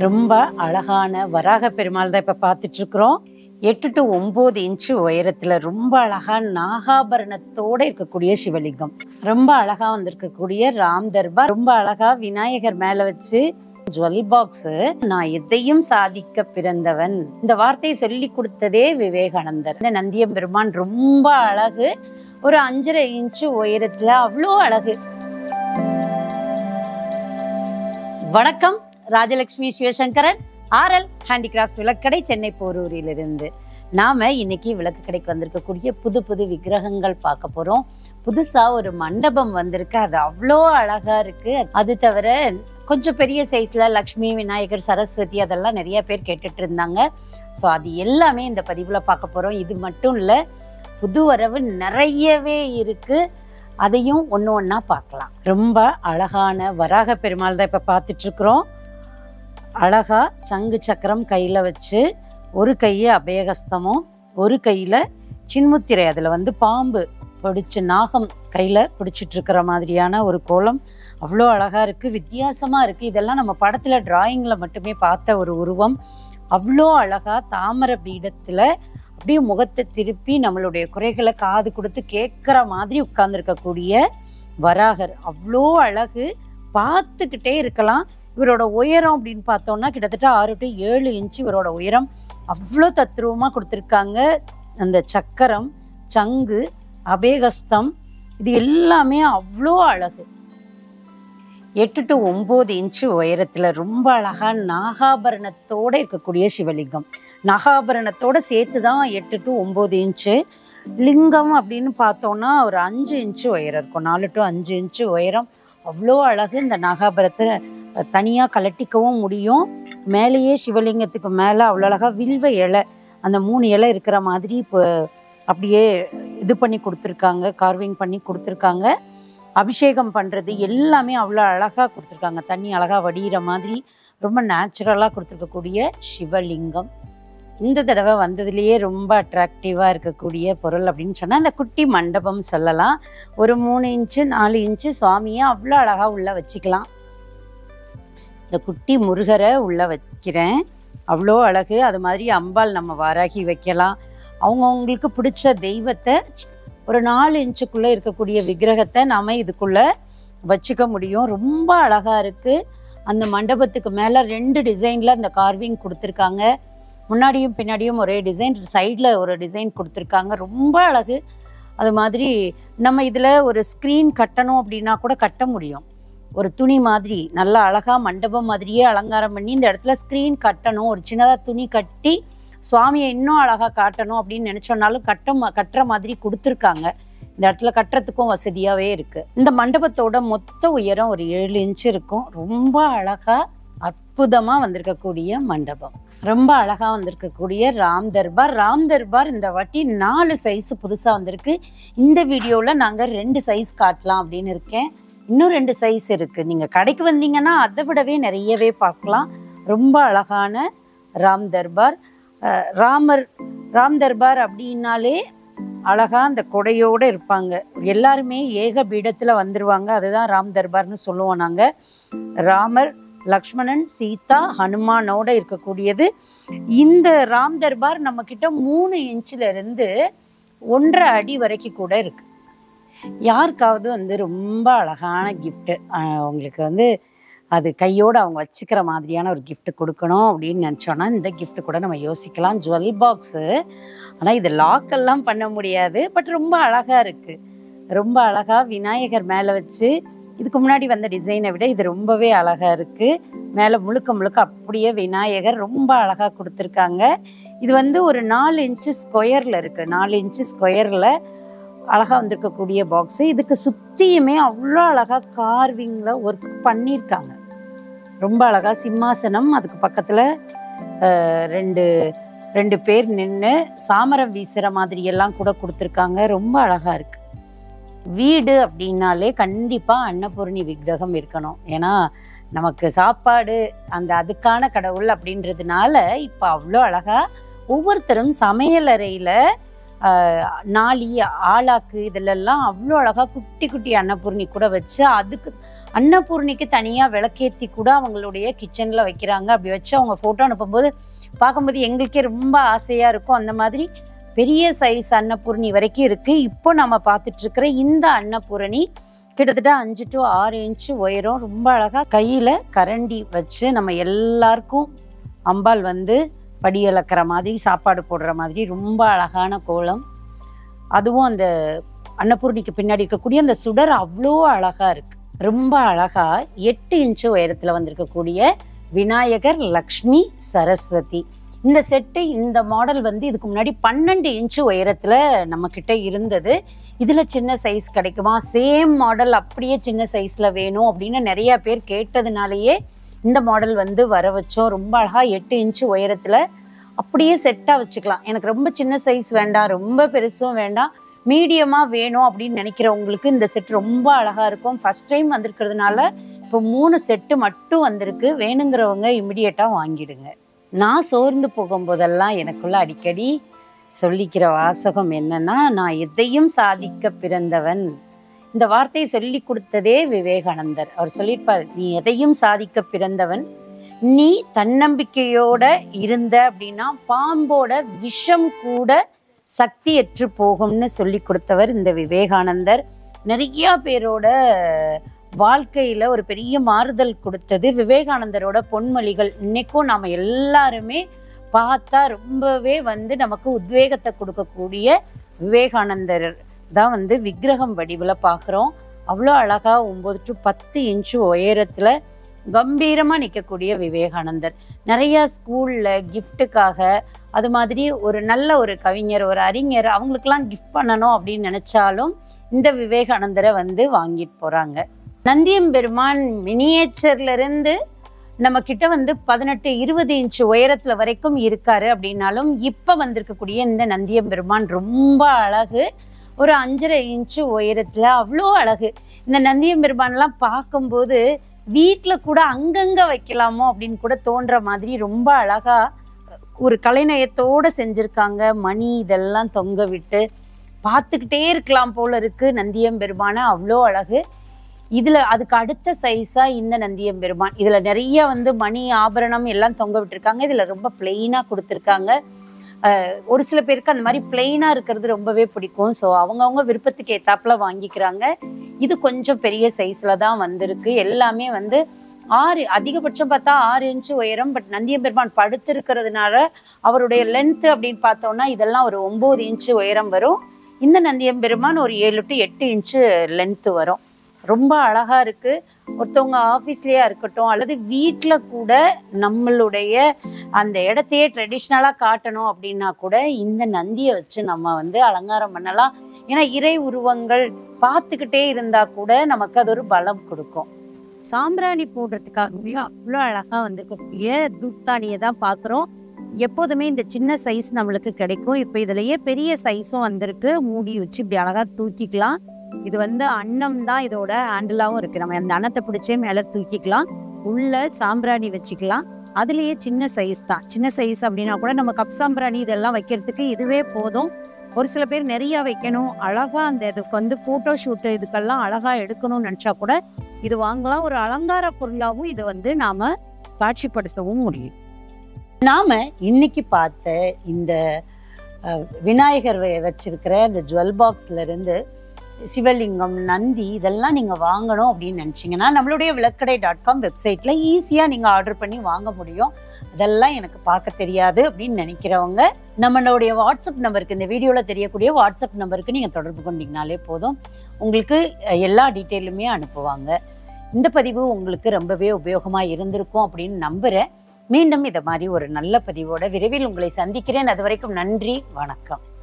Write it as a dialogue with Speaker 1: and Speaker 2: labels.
Speaker 1: ரொம்ப அழகான வராக பெருமாள் தான் இப்ப பார்த்துட்டு இருக்கிறோம். 8 to 9 இன்ச்சு உயரத்துல ரொம்ப அழகா நாகாபரணத்தோட இருக்கக்கூடிய சிவலிங்கம். ரொம்ப அழகா வந்திருக்கக்கூடிய ராம் தர்பார். ரொம்ப அழகா விநாயகர் மேல வச்சு ஜுவல் பாக்ஸ். நான் எதையும் சாதிக்க பிறந்தவன், இந்த வார்த்தையை சொல்லி கொடுத்ததே விவேகானந்தர். இந்த நந்தியம் பெருமான் ரொம்ப அழகு. ஒரு 5.5 இன்ச்சு உயரத்துல அவ்வளோ அழகு. வணக்கம், ராஜலட்சுமி சிவசங்கரன், ஆர்எல் ஹேண்டிகிராஃப்ட்ஸ் விளக்கடை, சென்னை போரூரிலிருந்து. நாம இன்னைக்கு விளக்கு கடைக்கு வந்திருக்கக்கூடிய புது விக்கிரகங்கள் பார்க்க போறோம். புதுசா ஒரு மண்டபம் வந்திருக்கு, அது அவ்வளோ அழகா இருக்கு. அது தவிர கொஞ்சம் பெரிய சைஸ்ல லக்ஷ்மி, விநாயகர், சரஸ்வதி அதெல்லாம் நிறைய பேர் கேட்டுட்டு இருந்தாங்க. ஸோ அது எல்லாமே இந்த பதிவுல பார்க்க போறோம். இது மட்டும் இல்ல, புது வரவு நிறையவே இருக்கு, அதையும் ஒன்று ஒன்றா பார்க்கலாம். ரொம்ப அழகான வராக பெருமாள் தான் இப்போ பார்த்துட்டு இருக்கிறோம். அழகா சங்கு சக்கரம் கையில் வச்சு, ஒரு கையை அபயகஸ்தமும் ஒரு கையில் சின்முத்திரை, அதில் பாம்பு பிடிச்சு நாகம் கையில் பிடிச்சிட்டு இருக்கிற மாதிரியான ஒரு கோலம் அவ்வளோ அழகாக இருக்குது, வித்தியாசமாக இருக்குது. இதெல்லாம் நம்ம படத்தில் டிராயிங்கில் மட்டுமே பார்த்த ஒரு உருவம். அவ்வளோ அழகாக தாமரை பீடத்தில் அப்படியே முகத்தை திருப்பி நம்மளுடைய குறைகளை காது கொடுத்து கேட்குற மாதிரி உட்கார்ந்துருக்கக்கூடிய வராகர் அவ்வளோ அழகு, பார்த்துக்கிட்டே இருக்கலாம். இவரோட உயரம் அப்படின்னு பார்த்தோம்னா கிட்டத்தட்ட 6 to 7 இன்ச்சு இவரோட உயரம். அவ்வளோ தத்ரூபமாக கொடுத்துருக்காங்க. அந்த சக்கரம், சங்கு, அபேகஸ்தம், இது எல்லாமே அவ்வளோ அழகு. 8 to 9 இன்ச்சு உயரத்தில் ரொம்ப அழகா நாகாபரணத்தோடு இருக்கக்கூடிய சிவலிங்கம். நாகாபரணத்தோடு சேர்த்து தான் 8 to 9 இன்ச்சு. லிங்கம் அப்படின்னு பார்த்தோன்னா ஒரு 5 இன்ச்சு உயரம் இருக்கும், 4 to 5 இன்ச்சு உயரம். அவ்வளோ அழகு. இந்த நாகாபரத்தை தனியாக கலட்டிக்கவும் முடியும். மேலேயே சிவலிங்கத்துக்கு மேலே அவ்வளோ அழகாக வில்வ இலை, அந்த 3 இலை இருக்கிற மாதிரி இப்போ அப்படியே இது பண்ணி கொடுத்துருக்காங்க, கார்விங் பண்ணி கொடுத்துருக்காங்க. அபிஷேகம் பண்ணுறது எல்லாமே அவ்வளோ அழகாக கொடுத்துருக்காங்க. தண்ணி அழகாக வடிகிற மாதிரி ரொம்ப நேச்சுரலாக கொடுத்துருக்கக்கூடிய சிவலிங்கம். இந்த தடவை வந்ததுலேயே ரொம்ப அட்ராக்டிவாக இருக்கக்கூடிய பொருள் அப்படின்னு சொன்னால் இந்த குட்டி மண்டபம் சொல்லலாம். ஒரு 3 இன்ச்சு 4 இன்ச்சு சுவாமியை அவ்வளோ அழகாக உள்ளே வச்சுக்கலாம். இந்த குட்டி முருகரை உள்ளே வைக்கிறேன், அவ்வளோ அழகு. அது மாதிரி அம்பாள் நம்ம வாராகி வைக்கலாம். அவங்கவுங்களுக்கு பிடிச்ச தெய்வத்தை ஒரு 4 இன்ச்சுக்குள்ளே இருக்கக்கூடிய விக்கிரகத்தை நாம் இதுக்குள்ளே வச்சுக்க முடியும். ரொம்ப அழகாக இருக்குது. அந்த மண்டபத்துக்கு மேலே 2 டிசைனில் அந்த கார்விங் கொடுத்துருக்காங்க. முன்னாடியும் பின்னாடியும் ஒரே டிசைன், சைடில் ஒரு டிசைன் கொடுத்துருக்காங்க. ரொம்ப அழகு. அது மாதிரி நம்ம இதில் ஒரு ஸ்க்ரீன் கட்டணும் அப்படின்னா கூட கட்ட முடியும். ஒரு துணி மாதிரி நல்லா அழகாக மண்டபம் மாதிரியே அலங்காரம் பண்ணி இந்த இடத்துல ஸ்க்ரீன் கட்டணும், ஒரு சின்னதாக துணி கட்டி சுவாமியை இன்னும் அழகாக காட்டணும் அப்படின்னு நினச்சோன்னாலும் கட்டுற மாதிரி கொடுத்துருக்காங்க. இந்த இடத்துல கட்டுறதுக்கும் வசதியாகவே இருக்குது. இந்த மண்டபத்தோட மொத்த உயரம் ஒரு 7 இன்ச்சு இருக்கும். ரொம்ப அழகாக அற்புதமாக வந்திருக்கக்கூடிய மண்டபம். ரொம்ப அழகாக வந்திருக்கக்கூடிய ராம் தர்பார். ராம் தர்பார் இந்த வாட்டி 4 சைஸ் புதுசாக வந்திருக்கு. இந்த வீடியோவில் நாங்கள் 2 சைஸ் காட்டலாம் அப்படின்னு இருக்கேன். இன்னும் 2 சைஸ் இருக்குது. நீங்கள் கடைக்கு வந்தீங்கன்னா அதை விடவே நிறையவே பார்க்கலாம். ரொம்ப அழகான ராம் தர்பார். ராம் தர்பார் அப்படின்னாலே அழகா அந்த கொடையோடு இருப்பாங்க. எல்லாருமே ஏக பீடத்தில் வந்துடுவாங்க. அதுதான் ராம் தர்பார்னு சொல்லுவோம் நாங்கள். ராமர், லக்ஷ்மணன், சீதா, ஹனுமானோட இருக்கக்கூடியது. இந்த ராம் தர்பார் நம்ம கிட்ட 3 இன்ச்சிலிருந்து 1.5 அடி வரைக்கும் கூட இருக்கு. யாருக்காவது ரொம்ப அழகான கிஃப்ட்டு, அவங்களுக்கு அது கையோடு அவங்க வச்சுக்கிற மாதிரியான ஒரு கிஃப்ட் கொடுக்கணும் அப்படின்னு நினச்சோன்னா இந்த கிஃப்ட் கூட நம்ம யோசிக்கலாம். Jewel box. ஆனால் இது லாக்கெல்லாம் பண்ண முடியாது, பட் ரொம்ப அழகாக இருக்குது. ரொம்ப அழகாக விநாயகர் மேலே வச்சு, இதுக்கு முன்னாடி வந்த டிசைனை விட இது ரொம்பவே அழகாக இருக்குது. மேலே முழுக்க அப்படியே விநாயகர் ரொம்ப அழகாக கொடுத்துருக்காங்க. இது ஒரு 4 இன்ச்சு ஸ்கொயரில் இருக்குது. 4 இன்ச்சு ஸ்கொயரில் அழகாக வந்திருக்கக்கூடிய பாக்ஸு. இதுக்கு சுற்றியுமே அவ்வளோ அழகாக கார்விங்கில் ஒர்க் பண்ணியிருக்காங்க. ரொம்ப அழகாக சிம்மாசனம், அதுக்கு பக்கத்தில் 2 பேர் நின்று சாமரம் வீசுகிற மாதிரியெல்லாம் கூட கொடுத்துருக்காங்க. ரொம்ப அழகாக இருக்குது. வீடு அப்படின்னாலே கண்டிப்பாக அன்னபூர்ணி விக்கிரகம் இருக்கணும். ஏன்னா நமக்கு சாப்பாடு அதுக்கான கடவுள் அப்படின்றதுனால இப்போ அவ்வளோ அழகாக ஒவ்வொருத்தரும் சமையலறையில் நாளி, ஆளாக்கு இதிலெல்லாம் அவ்வளோ அழகாக குட்டி குட்டி அன்னபூர்ணி கூட வச்சு அதுக்கு அன்னபூர்ணிக்கு தனியாக விளக்கேற்றி கூட அவங்களுடைய கிச்சனில் வைக்கிறாங்க. அப்படி வச்சு அவங்க ஃபோட்டோ அனுப்பும்போது பார்க்கும்போது எங்களுக்கே ரொம்ப ஆசையாக இருக்கும். அந்த மாதிரி பெரிய சைஸ் அன்னபூர்ணி வரைக்கும் இருக்குது. இப்போ நம்ம பார்த்துட்ருக்கிற இந்த அன்னபூரணி கிட்டத்தட்ட 5 to 6 இன்ச்சு உயரம். ரொம்ப அழகாக கையில் கரண்டி வச்சு நம்ம எல்லாருக்கும் அம்பாள் வந்து படி இழக்கிற மாதிரி சாப்பாடு போடுற மாதிரி ரொம்ப அழகான கோலம். அதுவும் அந்த அன்னபூர்ணிக்கு பின்னாடி இருக்கக்கூடிய அந்த சுடர் அவ்வளோ அழகாக இருக்குது. ரொம்ப அழகாக 8 இன்ச்சு உயரத்தில் வந்திருக்கக்கூடிய விநாயகர், லக்ஷ்மி, சரஸ்வதி இந்த செட்டு, இந்த மாடல் வந்து இதுக்கு முன்னாடி 12 இன்ச்சு உயரத்தில் நம்மக்கிட்ட இருந்தது. இதில் சின்ன சைஸ் கிடைக்குமா, சேம் மாடல் அப்படியே சின்ன சைஸில் வேணும் அப்படின்னு நிறையா பேர் கேட்டதுனாலேயே இந்த மாடல் வந்து வர வச்சோம். ரொம்ப அழகாக 8 இன்ச்சு உயரத்தில் அப்படியே செட்டாக வச்சுக்கலாம். எனக்கு ரொம்ப சின்ன சைஸ் வேண்டாம், ரொம்ப பெருசும் வேண்டாம், மீடியமாக வேணும் அப்படின்னு நினைக்கிறவங்களுக்கு இந்த செட் ரொம்ப அழகாக இருக்கும். ஃபஸ்ட் டைம் வந்திருக்கிறதுனால இப்போ 3 செட்டு மட்டும் வந்திருக்கு. வேணுங்கிறவங்க இமிடியேட்டாக வாங்கிடுங்க. நான் சோர்ந்து போகும்போதெல்லாம் எனக்குள்ள அடிக்கடி சொல்லிக்கிற வாசகம் என்னன்னா, நான் எதையும் சாதிக்க பிறந்தவன். இந்த வார்த்தையை சொல்லி கொடுத்ததே விவேகானந்தர். அவர் சொல்லியிருப்பார், நீ எதையும் சாதிக்க பிறந்தவன், நீ தன்னம்பிக்கையோட இருந்த அப்படின்னா பாம்போட விஷம் கூட சக்தியற்று போகும்னு சொல்லி கொடுத்தவர் இந்த விவேகானந்தர். நிறைய பேரோட வாழ்க்கையில் ஒரு பெரிய மாறுதல் கொடுத்தது விவேகானந்தரோட பொன்மொழிகள். இன்னைக்கும் நாம் எல்லாருமே பார்த்தா ரொம்பவே வந்து நமக்கு உத்வேகத்தை கொடுக்கக்கூடிய விவேகானந்தர் தான் வந்து விக்கிரகம் வடிவில் பார்க்குறோம். அவ்வளோ அழகாக 9 to 10 இன்ச்சு உயரத்தில் கம்பீரமாக நிற்கக்கூடிய விவேகானந்தர். நிறையா ஸ்கூலில் கிஃப்ட்டுக்காக அது மாதிரி ஒரு நல்ல ஒரு கவிஞர், ஒரு அறிஞர் அவங்களுக்கெல்லாம் கிஃப்ட் பண்ணணும் அப்படின்னு நினச்சாலும் இந்த விவேகானந்தரை வந்து வாங்கிட்டு போகிறாங்க. நந்தியம்பெருமான் மினியேச்சர்லேருந்து நம்ம கிட்ட வந்து 18-20 இன்ச்சு உயரத்தில் வரைக்கும் இருக்காரு அப்படின்னாலும் இப்போ வந்திருக்கக்கூடிய இந்த நந்தியம்பெருமான் ரொம்ப அழகு. ஒரு 5.5 இன்ச்சு உயரத்தில் அவ்வளோ அழகு. இந்த நந்தியம்பெருமான்லாம் பார்க்கும்போது வீட்டில் கூட அங்கங்கே வைக்கலாமோ அப்படின்னு கூட தோன்ற மாதிரி ரொம்ப அழகாக ஒரு கலைநயத்தோடு செஞ்சுருக்காங்க. மணி இதெல்லாம் தொங்க விட்டு பார்த்துக்கிட்டே இருக்கலாம் போல இருக்குது நந்தியம்பெருமான. அவ்வளோ அழகு. இதில் அதுக்கு அடுத்த சைஸாக இந்த நந்தியம்பெருமான், இதில் நிறைய வந்து மணி ஆபரணம் எல்லாம் தொங்க விட்டுருக்காங்க. இதில் ரொம்ப பிளெயினாக கொடுத்துருக்காங்க. ஒரு சில பேருக்கு அந்த மாதிரி பிளெயினாக இருக்கிறது ரொம்பவே பிடிக்கும். ஸோ அவங்கவுங்க விருப்பத்துக்கு ஏத்தாப்புல வாங்கிக்கிறாங்க. இது கொஞ்சம் பெரிய சைஸில் தான் வந்திருக்கு. எல்லாமே வந்து 6, அதிகபட்சம் பார்த்தா 6 இன்ச்சு உயரம். பட் நந்தியம்பெருமான் படுத்திருக்கிறதுனால அவருடைய லென்த்து அப்படின்னு பார்த்தோன்னா இதெல்லாம் ஒரு 9 இன்ச்சு உயரம் வரும். இந்த நந்தியம்பெருமான் ஒரு 7 to 8 இன்ச்சு லென்த்து வரும். ரொம்ப அழகாக இருக்குது. ஒருத்தவங்க ஆஃபீஸ்லேயே இருக்கட்டும் அல்லது வீட்டில் கூட நம்மளுடைய அந்த இடத்தையே ட்ரெடிஷ்னலாக காட்டணும் அப்படின்னா கூட இந்த நந்தியை வச்சு நம்ம வந்து அலங்காரம் பண்ணலாம். ஏன்னா இறை உருவங்கள் பார்த்துக்கிட்டே இருந்தால் கூட நமக்கு அது ஒரு பலம் கொடுக்கும். சாம்பிராணி போடுறதுக்காகவே அவ்வளோ அழகாக வந்துருக்கக்கூடிய தூப்தானியை தான் பார்க்குறோம். எப்போதுமே இந்த சின்ன சைஸ் நம்மளுக்கு கிடைக்கும். இப்போ இதுலேயே பெரிய சைஸும் வந்திருக்கு. மூடி வச்சு இப்படி அழகாக தூக்கிக்கலாம். இது வந்து அன்னம் தான் இதோட ஹேண்டிலாகவும் இருக்குது. நம்ம அந்த அன்னத்தை பிடிச்சே மேலே தூக்கிக்கலாம். உள்ள சாம்பிராணி வச்சுக்கலாம். அதுலேயே சின்ன சைஸ் தான். சின்ன சைஸ் அப்படின்னா கூட நம்ம கப் சாம்பிராணி இதெல்லாம் வைக்கிறதுக்கு இதுவே போதும். ஒரு சில பேர் நிறையா வைக்கணும், அழகாக அந்த இதுக்கு வந்து ஃபோட்டோ ஷூட்டு இதுக்கெல்லாம் அழகாக எடுக்கணும்னு நினச்சா கூட இது வாங்கலாம். ஒரு அலங்கார பொருளாகவும் இதை வந்து நாம் காட்சிப்படுத்தவும் முடியும். நாம் இன்னைக்கு பார்த்த இந்த விநாயகர் வச்சிருக்கிற இந்த ஜுவல் பாக்ஸ்லேருந்து சிவலிங்கம், நந்தி இதெல்லாம் நீங்கள் வாங்கணும் அப்படின்னு நினச்சிங்கன்னா நம்மளுடைய விளக்கடை.com வெப்சைட்டில் ஈஸியாக நீங்கள் ஆர்டர் பண்ணி வாங்க முடியும். அதெல்லாம் எனக்கு பார்க்க தெரியாது அப்படின்னு நினைக்கிறவங்க நம்மளுடைய வாட்ஸ்அப் நம்பருக்கு, இந்த வீடியோவில் தெரியக்கூடிய வாட்ஸ்அப் நம்பருக்கு நீங்கள் தொடர்பு கொண்டீங்கனாலே போதும். உங்களுக்கு எல்லா டீட்டெயிலுமே அனுப்புவாங்க. இந்த பதிவு உங்களுக்கு ரொம்பவே உபயோகமாக இருந்திருக்கும் அப்படின்னு நம்புகிறேன். மீண்டும் இதை மாதிரி ஒரு நல்ல பதிவோட விரைவில் உங்களை சந்திக்கிறேன். அது வரைக்கும் நன்றி, வணக்கம்.